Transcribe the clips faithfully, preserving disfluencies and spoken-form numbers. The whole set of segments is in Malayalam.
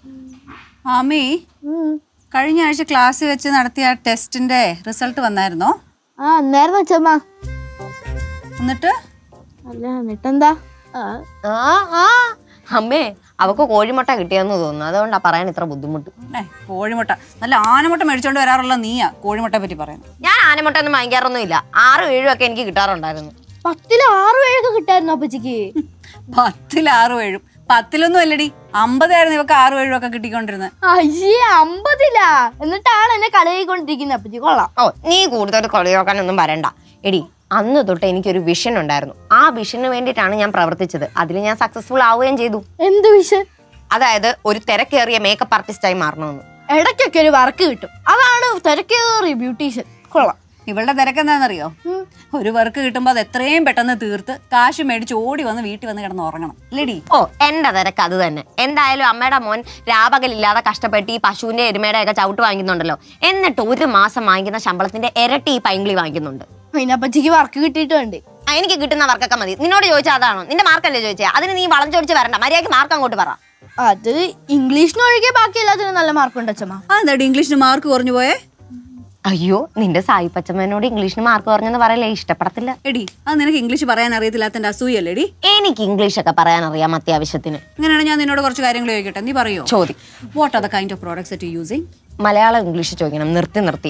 ആമി കഴിഞ്ഞ ആഴ്ച ക്ലാസ്സിൽ വെച്ച് നടത്തിയ ടെസ്റ്റിന്റെ റിസൾട്ട് വന്നായിരുന്നോ? ആ വന്നായിരുന്നു അച്ഛമ്മ. എന്നിട്ട് അല്ല എന്നിട്ടെന്താ? അമ്മേ അവക്ക് കോഴിമുട്ട കിട്ടിയെന്ന് തോന്നുന്നു, അതുകൊണ്ടാ പറയാൻ ഇത്ര ബുദ്ധിമുട്ട്. കോഴിമുട്ട നല്ല ആനമുട്ട മേടിച്ചോണ്ട് വരാറുള്ള നീയാ കോഴിമുട്ടയെ പറ്റി പറയുന്നത്. ഞാൻ ആനമുട്ട ഒന്നും വാങ്ങിക്കാറൊന്നും ഇല്ല. ആറും ഏഴും ഒക്കെ എനിക്ക് കിട്ടാറുണ്ടായിരുന്നു. പത്തില് ആറും ഏഴൊക്കെ കിട്ടായിരുന്നു അപ്പച്ചിക്ക്. പത്തിൽ ആറും ഏഴും പത്തിലൊന്നും അല്ലടി, അമ്പതായിരുന്നു ഇവക്ക് ആറും ഏഴും ഒക്കെ കിട്ടിക്കൊണ്ടിരുന്നത്. അയ്യേ അമ്പതിലാ, എന്നിട്ടാണ് എന്നെ കളിയായിക്കൊണ്ടിരിക്കുന്നത് അപ്പച്ചി. കൊള്ളാം. ഓ നീ കൂടുതൽ കളിയാക്കാനൊന്നും വരണ്ട എടി. അന്ന് തൊട്ട് എനിക്കൊരു വിഷൻ ഉണ്ടായിരുന്നു. ആ വിഷന് വേണ്ടിയിട്ടാണ് ഞാൻ പ്രവർത്തിച്ചത്. അതിൽ ഞാൻ സക്സസ്ഫുൾ ആവുകയും ചെയ്തു. എന്ത് വിഷൻ? അതായത് ഒരു തിരക്കേറിയ മേക്കപ്പ് ആർട്ടിസ്റ്റായി മാറണമെന്ന്. ഇടയ്ക്കൊക്കെ ഒരു വർക്ക് കിട്ടും, അതാണ് തിരക്കേറിയ ബ്യൂട്ടീഷ്യൻ. കൊള്ളാം. ഇവളുടെ തിരക്കെന്താണെന്നറിയോ? ഒരു വർക്ക് കിട്ടുമ്പോ അത് എത്രയും പെട്ടെന്ന് തീർത്ത് കാശ് മേടിച്ച് ഓടി വന്ന് വീട്ടിൽ വന്ന് കിടന്ന് ഉറങ്ങണം അല്ലേടി? ഓ എന്റെ തിരക്ക് അത് തന്നെ. എന്തായാലും അമ്മയുടെ മോൻ രാപകലില്ലാതെ കഷ്ടപ്പെട്ട് ഈ പശുവിന്റെ എരുമയുടെ ഒക്കെ ചവിട്ട് വാങ്ങിക്കുന്നുണ്ടല്ലോ. എന്നിട്ട് ഒരു മാസം വാങ്ങിക്കുന്ന ശമ്പളത്തിന്റെ ഇരട്ടി ഈ പൈങ്കിളി വാങ്ങിക്കുന്നുണ്ട്. അതിനപ്പച്ചിക്ക് വർക്ക് കിട്ടിയിട്ടുണ്ട്. എനിക്ക് കിട്ടുന്ന വർക്കൊക്കെ മതി. നിന്നോട് ചോദിച്ചാൽ അതാണോ? നിന്റെ മാർക്കല്ലേ ചോദിച്ചാൽ? അതിന് നീ വളം ചോദിച്ച് വരണ്ട, മര്യാദയ്ക്ക് മാർക്ക് അങ്ങോട്ട് പറ. അത് ഇംഗ്ലീഷിന് ഒഴികെ ബാക്കി എല്ലാത്തിനും നല്ല മാർക്കുണ്ട് അച്ഛമ്മ. അതെന്താ ഇംഗ്ലീഷിന് മാർക്ക് കുറഞ്ഞു പോയേ? അയ്യോ നിന്റെ സായി പച്ചമ്മനോട് ഇംഗ്ലീഷിന് മാർക്ക് പറഞ്ഞെന്ന് പറയല്ലേ, ഇഷ്ടപ്പെടത്തില്ല. എടി അത് നിനക്ക് ഇംഗ്ലീഷ് പറയാൻ അറിയത്തില്ലാത്തതിന്റെ അസൂയല്ലേടി? എനിക്ക് ഇംഗ്ലീഷ് ഒക്കെ പറയാൻ അറിയാം അത്യാവശ്യത്തിന്. ഇങ്ങനെയാണ് ഞാൻ നിന്നോട് കുറച്ച് കാര്യങ്ങൾ ചോദിക്കട്ടെ, നീ പറയോ? ചോദി. What are the kind of products that you using? Malayalam English ചോദിക്കണം, നിർത്തി നിർത്തി.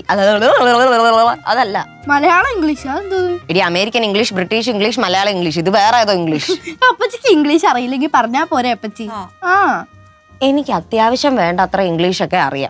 അതല്ല മലയാളം ഇംഗ്ലീഷ്. എടി American English, British English, Malayalam English, ഇത് വേറെ ഏതോ ഇംഗ്ലീഷ്. അപ്പച്ചിക്ക് ഇംഗ്ലീഷ് അറിയില്ലെങ്കിൽ പറഞ്ഞാ പോരെ അപ്പച്ചി. ആ എനിക്ക് അത്യാവശ്യം വേണ്ട അത്ര ഇംഗ്ലീഷ് ഒക്കെ അറിയാം.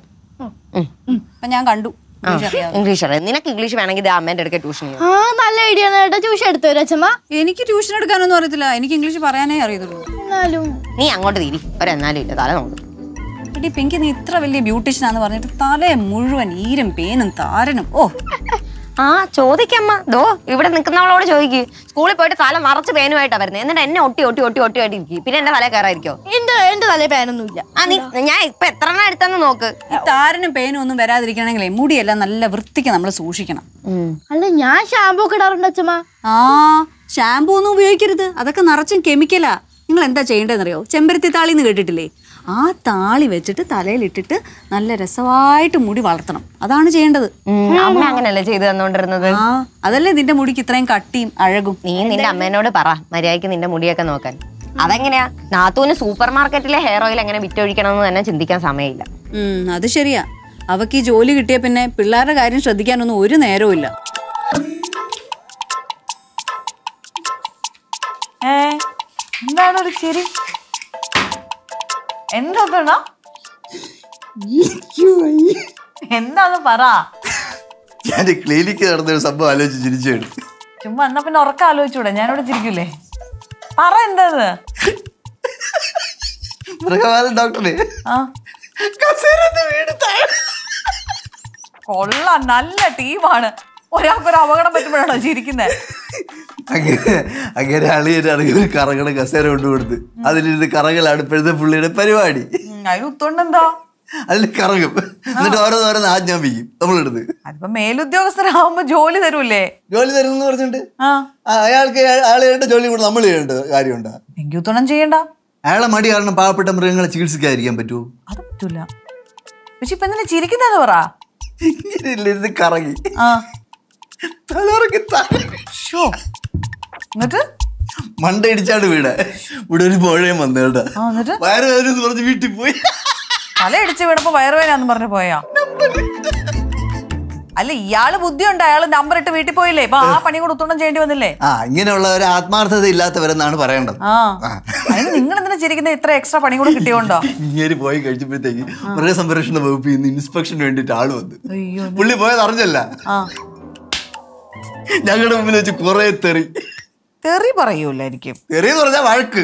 ഞാൻ കണ്ടു ഇംഗ്ലീഷ് അറിയാം. നിനക്ക് ഇംഗ്ലീഷ് വേണമെങ്കിൽ അമ്മേന്റെ അടുക്ക ട്യൂഷൻ ചെയ്യും. ആ നല്ല ഐഡിയ ആണ്. ട്യൂഷൻ എടുത്തു വരും അച്ഛമ്മ. എനിക്ക് ട്യൂഷൻ എടുക്കാനൊന്നും അറിയത്തില്ല, എനിക്ക് ഇംഗ്ലീഷ് പറയാനേ അറിയത്തുള്ളൂ. നീ അങ്ങോട്ട് തിരി, ഒരെന്നാലും ഇല്ല തല നോക്കും. എടി പിങ്കി, നീ ഇത്ര വലിയ ബ്യൂട്ടീഷ്യനാന്ന് പറഞ്ഞിട്ട് തലേ മുഴുവൻ ഈരും പേനും താരനും. ഓ ആ ചോദിക്കമ്മ, ദോ ഇവിടെ നിൽക്കുന്നവളോട് ചോദിക്ക്. സ്കൂളിൽ പോയിട്ട് തല നിറച്ച് പേനുമായിട്ടാ വരുന്നത്, എന്നിട്ട് എന്നെ ഒട്ടി ഒട്ടി ഒട്ടി ഒട്ടി ആയിട്ട് ഇരിക്കും. പിന്നെ എന്റെ തല കയറായിരിക്കോ? എന്റെ എന്റെ തലേ പേനൊന്നും ഇല്ല. ആ നീ ഞാൻ ഇപ്പൊ എത്ര എണ്ണം എടുത്തെന്ന് നോക്ക്. ഈ താരനും പേനും ഒന്നും വരാതിരിക്കണമെങ്കിലേ മുടിയെല്ലാം നല്ല വൃത്തിക്ക് നമ്മൾ സൂക്ഷിക്കണം. അല്ല ഞാൻ ഷാമ്പൂ ഒക്കെ ഇടാറുണ്ട് അച്ഛമ്മ. ആ ഷാമ്പൂ ഒന്നും ഉപയോഗിക്കരുത്, അതൊക്കെ നിറച്ചും കെമിക്കലാ. നിങ്ങൾ എന്താ ചെയ്യേണ്ടതെന്നറിയോ? ചെമ്പരത്തി താളിന്ന് കേട്ടിട്ടില്ലേ? ആ താളി വെച്ചിട്ട് തലയിലിട്ടിട്ട് നല്ല രസമായിട്ട് മുടി വളർത്തണം, അതാണ് ചെയ്യേണ്ടത്. അമ്മ അങ്ങനല്ലേ ചെയ്ത് തന്നോണ്ടിരുന്നത്? ആ അതല്ലേ നിന്റെ മുടിക്ക് ഇത്രയും കട്ടിയും അഴകും. നീ നിന്റെ അമ്മേനോട് പറ മര്യാദയ്ക്ക് നിന്റെ മുടിയൊക്കെ നോക്കാൻ. അതെങ്ങനെയാ? നാത്തൂന് സൂപ്പർ മാർക്കറ്റിലെ ഹെയർ ഓയിൽ എങ്ങനെ വിറ്റൊഴിക്കണമെന്ന് തന്നെ ചിന്തിക്കാൻ സമയമില്ല. ഉം അത് ശരിയാ. അവക്ക് ഈ ജോലി കിട്ടിയ പിന്നെ പിള്ളേരുടെ കാര്യം ശ്രദ്ധിക്കാനൊന്നും ഒരു നേരവും ഇല്ല. എന്താണ് ഒരു ചിരി? എന്താ എന്താന്ന് പറ. ഞാൻ ക്ലിനിക്ക് നടന്നൊരു സംഭവം ആലോചിച്ച് ചിരിച്ചു. ചുമ്മാ എന്നാ പിന്നെ ഉറക്കം ആലോചിച്ചൂടെ? ഞാനിവിടെ ചിരിക്കൂലേ? പറ എന്താന്ന്. ഡോക്ടറെ കൊള്ളാം, നല്ല ടീമാണ്. ഒരാൾക്കൊരു അപകടം പറ്റുമ്പോഴാണോ ചിരിക്കുന്നത്? അങ്ങനെ അങ്ങനെ അളിയനാണെങ്കിൽ ഒരു കറങ്ങണ കസേര കൊണ്ടുകൊടുത്ത് അതിലിരുന്ന് കറങ്ങലാണ് ഇപ്പോഴത്തെ പുള്ളിയുടെ പരിപാടി. അതിന് ഉത്തോണ്ടെന്താ? അതിൽ കറങ്ങും, എന്നിട്ട് ഓരോന്നോരോന്ന് ആജ്ഞാപിക്കും നമ്മളെടുത്ത്. അതിപ്പോ മേലുദ്യോഗസ്ഥരാകുമ്പോ ജോലി തരൂല്ലേ? ജോലി തരുമെന്ന് പറഞ്ഞിട്ട് അയാൾക്ക് അയാളുടെ ജോലി കൂടെ നമ്മൾ ചെയ്യേണ്ട കാര്യമുണ്ടോ? എനിക്ക് ഉത്തോണം ചെയ്യണ്ട. അയാളെ മടി കാരണം പാവപ്പെട്ട മൃഗങ്ങളെ ചികിത്സിക്കാതിരിക്കാൻ പറ്റുമോ? അത് പറ്റൂല. പക്ഷെ ഇപ്പൊ എന്തിനാ ചിരിക്കുന്നതെന്ന് പറ. ഇങ്ങനെ കറങ്ങി എന്നിട്ട് മണ്ടയിടിച്ചാണ്ട് വീട് ഇവിടെ ഒരു പുഴയും വന്നു കേട്ടാ. വയറുവേദന പറഞ്ഞ് വീട്ടിൽ പോയി. തല ഇടിച്ച് വീണപ്പോ വയറുവേദനാന്ന് പറഞ്ഞു പോയാ? അല്ല ഇയാള് ബുദ്ധിയുണ്ട്, അയാള് നമ്പർ ഇട്ട് വീട്ടിൽ പോയില്ലേ? ഇപ്പൊ ആ പണി കൂടെ ഉത്തോണം ചെയ്യേണ്ടി വന്നില്ലേ? ആ ഇങ്ങനെയുള്ള ഒരു ആത്മാർത്ഥത ഇല്ലാത്തവരെന്നാണ് പറയേണ്ടത്. ആ അതിന് നിങ്ങൾ എന്തിനാ ചിരിക്കുന്നത്? ഇത്ര എക്സ്ട്രാ പണി കൂടെ കിട്ടിയോണ്ടോ? ഇങ്ങനെ പോയി കഴിച്ചപ്പോഴത്തേക്ക് മൃഗസംരക്ഷണ വകുപ്പിൽ നിന്ന് ഇൻസ്പെക്ഷന് വേണ്ടിട്ട് ആള് വന്നു. പുള്ളി പോയത് അറിഞ്ഞല്ല. ഞങ്ങളുടെ മുമ്പിൽ വെച്ച് കുറെ തെറി തെറി പറയൂലായിരിക്കും. തെറി എന്ന് പറഞ്ഞാൽ വഴക്ക്.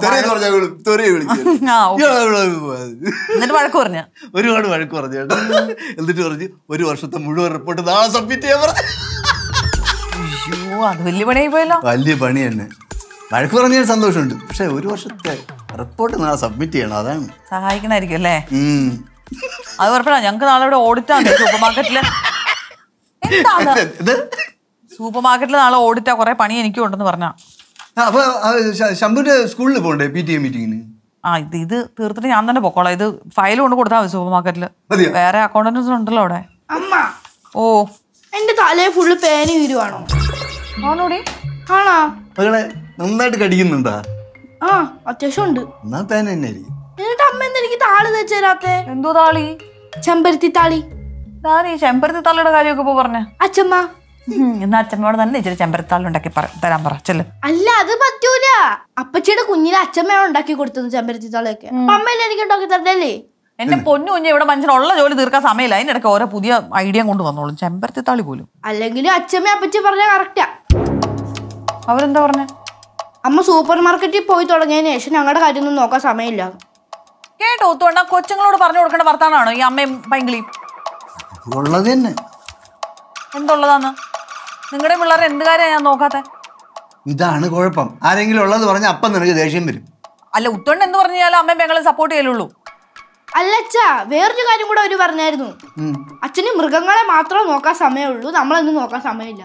എന്നിട്ട് വഴക്ക് പറഞ്ഞ ഒരുപാട് വഴക്ക് പറഞ്ഞു കേട്ടോ. എന്നിട്ട് പറഞ്ഞ് ഒരു വർഷത്തെ മുഴുവൻ റിപ്പോർട്ട് നാളെ സബ്മിറ്റ് ചെയ്യാൻ പറഞ്ഞു. അയ്യോ അത് വലിയ പണിയായി പോയല്ലോ. വലിയ പണി തന്നെ. വഴക്ക് പറഞ്ഞാൽ സന്തോഷമുണ്ട്, പക്ഷെ ഒരു വർഷത്തെ റിപ്പോർട്ട് നാളെ സബ്മിറ്റ് ചെയ്യണം, അതാണ്. സഹായിക്കണായിരിക്കും അല്ലേ? അത് കുഴപ്പമില്ല. ഞങ്ങക്ക് നാളെ ഇവിടെ ഓഡിറ്റാണ് സൂപ്പർ മാർക്കറ്റില്. എന്താണ് സൂപ്പർ മാർക്കറ്റിൽ നാളെ ഓഡിറ്റാ, കുറെ പണി എനിക്കും ഉണ്ടെന്ന് പറഞ്ഞ. അപ്പൊ ശംഭുന്റെ സ്കൂളിൽ പോകണ്ടേ പി ടി എ മീറ്റിങ്ങിന്? ആ ഇത് ഇത് തീർത്തിട്ട് ഞാൻ തന്നെ പൊക്കോളാം. ഇത് ഫയൽ കൊണ്ട് കൊടുത്താൽ മതി സൂപ്പർ മാർക്കറ്റിൽ. വേറെ അക്കൗണ്ടൻസ് ഉണ്ടല്ലോ അവിടെ. അമ്മ ഓ എന്റെ തലയെ ഫുള്ള് പേന വീരുവാണോ? ആണോടി? ആണോ? മകളെ നന്നായിട്ട് കടിക്കുന്നുണ്ടാ? ആ അത്യാവശ്യം ഉണ്ട്. എന്നാ പേന തന്നെ ആയിരിക്കും. എന്നിട്ട് അമ്മ എന്താ എനിക്ക് താളി തേച്ച് തരാത്തെ? എന്തോ താളി? ചെമ്പരത്തി താളി. താളി ചെമ്പരത്തി താളിയുടെ കാര്യമൊക്കെ ഇപ്പൊ പറഞ്ഞ അച്ഛമ്മ എന്നാ അച്ഛമ്മയോട് തന്നെ ഇച്ചിരി ചെമ്പരത്താളി ഉണ്ടാക്കി തരാൻ പറ. ചെല്ല്. അല്ല അത് പറ്റൂല. അപ്പച്ചിയുടെ കുഞ്ഞിനെ അച്ഛമ്മയാണ് ഉണ്ടാക്കി കൊടുത്തത് ചെമ്പരത്തി താളിയൊക്കെ. അപ്പൊ അമ്മയല്ലേ എനിക്ക് ഉണ്ടാക്കി തരണ്ടല്ലേ? എന്റെ പൊന്നു കുഞ്ഞ് ഇവിടെ മനുഷ്യനുള്ള ജോലി തീർക്കാൻ സമയമില്ല. അതിനിടയ്ക്ക് ഓരോ പുതിയ ഐഡിയ കൊണ്ട് വന്നോളും. ചെമ്പരത്തി താളി പോലും. അല്ലെങ്കിൽ അച്ഛമ്മ അപ്പച്ചി പറഞ്ഞാൽ കറക്റ്റാ. അവരെന്താ പറഞ്ഞ? അമ്മ സൂപ്പർ മാർക്കറ്റിൽ പോയി തുടങ്ങിയതിന് ശേഷം ഞങ്ങളുടെ കാര്യമൊന്നും നോക്കാൻ സമയമില്ല. കേട്ടോ ഒത്തുകൊണ്ട കൊച്ചുങ്ങളോട് പറഞ്ഞു കൊടുക്കേണ്ട വർത്താനാണോ ഈ അമ്മയും പൈങ്കിളിയും? ഉള്ളത് തന്നെ. എന്തുള്ളതാന്ന്? നിങ്ങളുടെ പിള്ളേരെ എന്ത് കാര്യമാണ് ഞാൻ നോക്കാത്ത? ഇതാണ് കുഴപ്പം. ആരെങ്കിലും ഉള്ളത് പറഞ്ഞാൽ അപ്പം നിനക്ക് ദേഷ്യം വരും. അല്ല ഉത്തോണ്ട് എന്ത് പറഞ്ഞാലും അമ്മയും പെങ്ങളെ സപ്പോർട്ട് ചെയ്യലുള്ളൂ. അല്ല അച്ഛാ, വേറൊരു കാര്യം കൂടെ അവര് പറഞ്ഞായിരുന്നു. അച്ഛന് മൃഗങ്ങളെ മാത്രമേ നോക്കാൻ സമയമുള്ളൂ, നമ്മളൊന്നും നോക്കാൻ സമയമില്ല.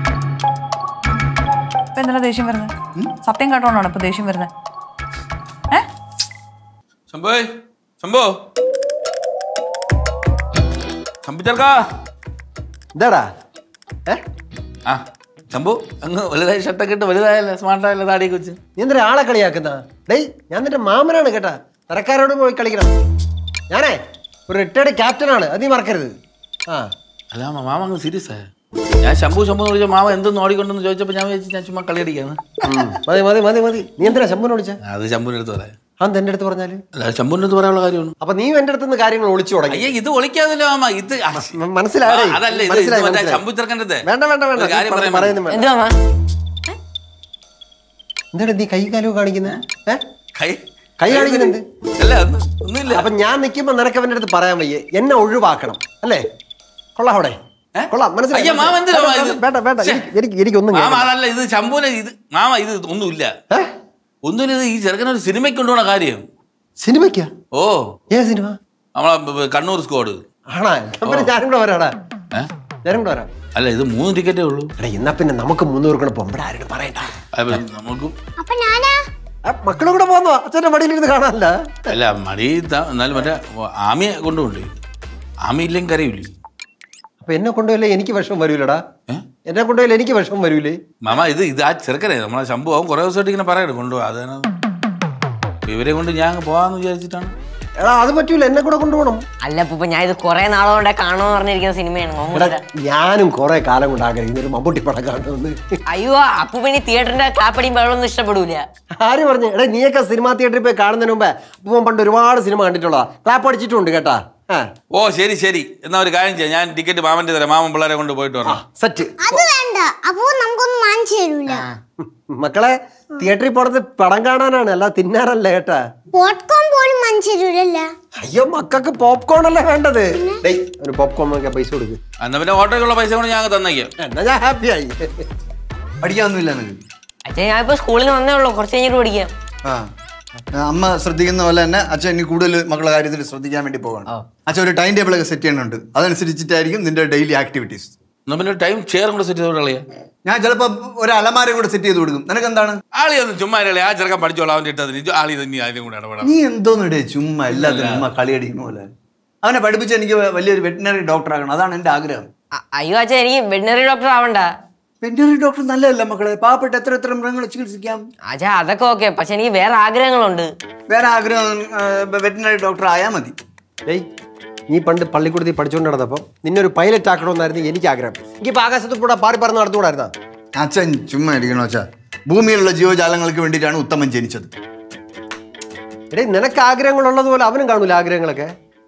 ഇപ്പൊ എന്തിനാ ദേഷ്യം വരുന്നത്? സത്യം കേട്ടോണ്ടാണ് ഇപ്പൊ ദേഷ്യം വരുന്നത്. ഏ ശംഭോ ശംഭോ ശംഭുച്ചേർക്കാ എന്താടാ? ഏ ആ ശംഭു അങ്ങ് വലുതായി ഷർട്ടൊക്കെ ഇട്ട് വലുതായല്ലേ, സ്മാർട്ടായല്ലേ, താടിയൊക്കെ വെച്ച്. നീ എന്തിനാ ആളെ കളിയാക്കുന്ന? ഡേയ് ഞാൻ നിന്റെ മാമനാണ് കേട്ടാ. തരക്കാരോട് പോയി കളിക്കണം. ഞാനേ ഒരു റിട്ടയർഡ് ക്യാപ്റ്റനാണ്, അത് നീ മറക്കരുത്. ആ അല്ല മാമ അങ്ങ് സീരിയസ് ആയ. ഞാൻ ശംഭു ശംഭു എന്ന് വിളിച്ച മാമ എന്തൊന്നും ഓടിക്കൊണ്ടെന്ന് ചോദിച്ചപ്പോൾ ഞാൻ വിചാരിച്ചു ഞാൻ ചുമ്മാ കളിയടിക്കാന്ന്. മതി മതി മതി മതി. നീ എന്തിനാ ശംഭുവിനെ വിളിച്ചേ? അത് ശംഭുവിൻ്റെ അടുത്ത് പറയാം. അത് എന്റെ അടുത്ത് പറഞ്ഞാല്? അല്ല ശംഭുവിൻ്റെ അടുത്ത് പറയാനുള്ള കാര്യമാണ്. അപ്പൊ നീ എന്റെ അടുത്ത് നിന്ന് കാര്യങ്ങൾ ഒളിച്ചു തുടങ്ങി. അയ്യേ ഇത് ഒളിക്കാതില്ല മാമ, ഇത് മനസ്സിലായി. അതല്ല ഇത് ശംഭു ചെറുക്കൻ്റെ അടുത്ത്. വേണ്ട വേണ്ട വേണ്ട കാര്യം പറയാൻ പറയുന്നു. എന്തുവാ എന്താ നീ കൈ കാലോ കാണിക്കുന്നത്? ഏ കൈ കൈ കാണിക്കുന്നത്? അല്ല ഒന്നുമില്ല. അപ്പൊ ഞാൻ നിൽക്കുമ്പോ നിനക്ക് അവന്റെ അടുത്ത് പറയാൻ വയ്യേ എന്നെ ഒഴിവാക്കണം അല്ലേ? കൊള്ളാം അവിടെ കൊള്ളാം. മനസ്സിലായി. വേണ്ട വേണ്ട എനിക്ക് എനിക്കൊന്നും മാമ അതല്ല ഇത് ശംഭുവിനെ ഇത് മാമ ഇത് ഒന്നുമില്ല ഒന്നുമില്ല. ഇത് ഈ ചെറുക്കനൊരു സിനിമയ്ക്ക് കൊണ്ടുപോണ കാര്യം. സിനിമയ്ക്കാ? ഓ ഏ സിനിമ? നമ്മളെ കണ്ണൂർ സ്ക്വാഡ്. ആണാ? ഞാനും കൂടെ വരാടാ. ഞാനും കൂടെ വരാം. അല്ല ഇത് മൂന്ന് ടിക്കറ്റേ ഉള്ളൂ. എന്നാ പിന്നെ നമുക്ക് മൂന്നൂർ കൂടെ പോകുമ്പോ ആരോട് പറയണ്ട. നമുക്ക് മക്കളും കൂടെ പോന്നോ? അച്ഛന്റെ മടിയിലിരുന്ന് കാണാനല്ല. അല്ല മടി എന്നാലും മറ്റേ ആമിയെ കൊണ്ടുപോണ്ടേ. ആമി ഇല്ലെങ്കിൽ കരയൂലേ? അപ്പൊ എന്നെ കൊണ്ടുപോയില്ലേ എനിക്ക് വിഷമം വരൂലടാ? എന്നെ കൊണ്ടുപോയില്ലേ എനിക്ക് വിഷമം വരൂലേ? മാമ ഇത് ഇത് ആ ചെറുക്കനെ നമ്മളെ ശംഭു അവൻ കുറെ ദിവസമായിട്ട് ഇങ്ങനെ പറയണം കൊണ്ടുപോകാം. അതാണ് ഇവരെ കൊണ്ട് ഞാൻ പോവാന്ന് വിചാരിച്ചിട്ടാണ്. എടാ അത് പറ്റൂല, എന്നെ കൂടെ കൊണ്ടുപോകണം. അല്ല അപ്പൊ ഞാൻ ഇത് കുറെ നാളുകൊണ്ടേ കാണുമെന്ന് പറഞ്ഞിരിക്കുന്ന സിനിമയാണ്. ഞാനും കുറെ കാലം കൊണ്ട് ആഗ്രഹിക്കുന്ന ഒരു മമ്മൂട്ടി പടം കാണുമെന്ന്. അയ്യോ അപ്പു പിന്നെ തിയേറ്ററിന്റെ കാപ്പടിയും വെള്ളമൊന്നും ഇഷ്ടപ്പെടൂല. ആര് പറഞ്ഞു? എടാ നീയൊക്കെ സിനിമാ തിയേറ്ററിൽ പോയി കാണുന്നതിന് മുമ്പേ അപ്പൊ പണ്ട് ഒരുപാട് സിനിമ കണ്ടിട്ടുള്ളതാ. ക്ലാപ്പ് അടിച്ചിട്ടുണ്ട് കേട്ടാ. ഓ ശരി ശരി എന്നാ ഒരു കാര്യം ചെയ്യാം, ഞാൻ ടിക്കറ്റ് മാമന്റെ തരാം. മാമൻ പിള്ളേരെ കൊണ്ട് പോയിട്ട് വരാം. സെറ്റ്. അത് വേണ്ട, അപ്പോ നമുക്കൊന്നും വാങ്ങിച്ചു തരൂല. മക്കളെ തിയേറ്ററിൽ പോണത് പടം കാണാനാണ്, അല്ല തിന്നാനല്ല കേട്ടാ. പോപ്കോൺ പോലും വാങ്ങിച്ചു തരൂലല്ല. അയ്യോ മക്കൾക്ക് പോപ്കോൺ അല്ലേ വേണ്ടത്. ഒരു പോപ്കോൺ നോക്കിയാ പൈസ കൊടുക്ക്. എന്നാ പിന്നെ ഓട്ടോയ്ക്കുള്ള പൈസ കൊണ്ട് ഞാൻ തന്നേക്കാം. എന്നാ ഞാൻ ഹാപ്പി ആയി. പഠിക്കാനൊന്നുമില്ല നിനക്ക്? അച്ഛൻ ഞാൻ ഇപ്പൊ സ്കൂളിൽ നിന്ന് വന്നേ ഉള്ളൂ, കുറച്ച് കഴിഞ്ഞിട്ട് പഠിക്കാം. ആ അമ്മ ശ്രദ്ധിക്കുന്ന പോലെ തന്നെ അച്ഛൻ ഇനി കൂടുതൽ മക്കളുടെ കാര്യത്തിൽ ശ്രദ്ധിക്കാൻ വേണ്ടി പോവാണ്. അച്ഛൻ ഒരു ടൈം ടേബിൾ ഒക്കെ സെറ്റ് ചെയ്യുന്നുണ്ട്, അതനുസരിച്ചിട്ടായിരിക്കും നിന്റെ ഡെയിലി ആക്ടിവിറ്റീസ്. എന്നാ പിന്നെ ടൈം ചെയർ കൂടെ സെറ്റ് ചെയ്തോളെ. ഞാൻ ചിലപ്പോ ഒരു അലമാര കൂടെ സെറ്റ് ചെയ്ത് കൊടുക്കും. നിനക്ക് എന്താണ്? ആളി ഒന്ന് ചുമ്മാ ആ ചെറുക്കൻ പഠിച്ചോളാം അവന്റെ ഇട്ടതിന് ആളി തന്നെ അതിനും കൂടെ ഇടപെടാം. നീ എന്തോന്നിടേ ചുമ്മാ എല്ലാത്തിനും ചുമ്മാ കളിയടിക്കുന്ന പോലെ. അവനെ പഠിപ്പിച്ച് എനിക്ക് വലിയൊരു വെറ്റിനറി ഡോക്ടർ ആകണം, അതാണ് എന്റെ ആഗ്രഹം. അയ്യോ അച്ഛൻ എനിക്ക് വെറ്റിനറി ഡോക്ടർ ആവണ്ട. വെറ്റിനറി ഡോക്ടർ നല്ലതല്ല മക്കളെ, പാവപ്പെട്ട എത്ര എത്ര മൃഗങ്ങളെ ചികിത്സിക്കാം. അച്ഛാ അതൊക്കെ ഓക്കെ, പക്ഷെ എനിക്ക് വേറെ ആഗ്രഹങ്ങളുണ്ട്. വേറെ ആഗ്രഹം വെറ്റിനറി ഡോക്ടർ ആയാൽ മതി. ഏയ് നീ പണ്ട് പള്ളിക്കൂടത്തിൽ പഠിച്ചുകൊണ്ട് നടന്നപ്പോൾ നിന്നെ ഒരു പൈലറ്റ് ആക്കണമെന്നായിരുന്നു എനിക്ക് ആഗ്രഹം. എനിക്ക് ആകാശത്ത് കൂടെ പാറി പറന്ന് നടന്നുകൂടായിരുന്ന? അച്ഛൻ ചുമ്മാ ഇരിക്കണോ അച്ഛാ? ഭൂമിയിലുള്ള ജീവജാലങ്ങൾക്ക് വേണ്ടിയിട്ടാണ് ഉത്തമൻ ജനിച്ചത്. എടേ നിനക്ക് ആഗ്രഹങ്ങളുള്ളതുപോലെ അവനും കാണൂല ആഗ്രഹങ്ങളൊക്കെ.